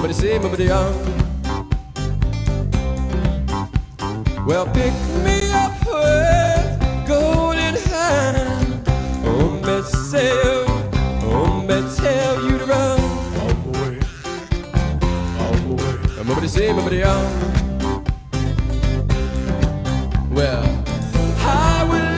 Nobody say, nobody young. Well, pick me up with golden hand. Oh, me say, oh, me tell you to run. All the way, all the way. Nobody say, nobody young. Well,